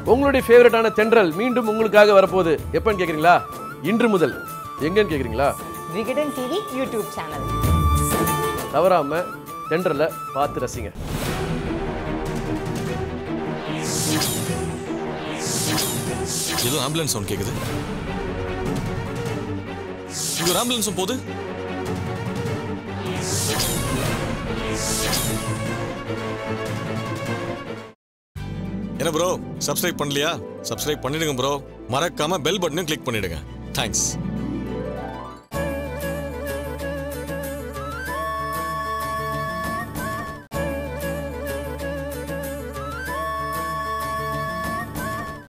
உங்களுடைய ஃபேவரட்டான தென்றல் மீண்டும் உங்களுக்காக வரப்போகுது. எப்பன்னு கேக்குறீங்களா? இன்று முதல். எங்கன்னு கேக்குறீங்களா? Vikatan TV YouTube channel. தவறாம தென்றலை பார்த்து ரசிங்க. ஏதோ ஆம்புலன்ஸ் சவுண்ட் கேக்குது. இங்க ஒரு ஆம்புலன்ஸ் போகுது. என்ன ப்ரோ, சப்ஸ்கிரைப் பண்ணலையா? சப்ஸ்கிரைப் பண்ணிடுங்க ப்ரோ. மறக்காம பெல் பட்டனையும் கிளிக் பண்ணிடுங்க. தேங்க்ஸ்.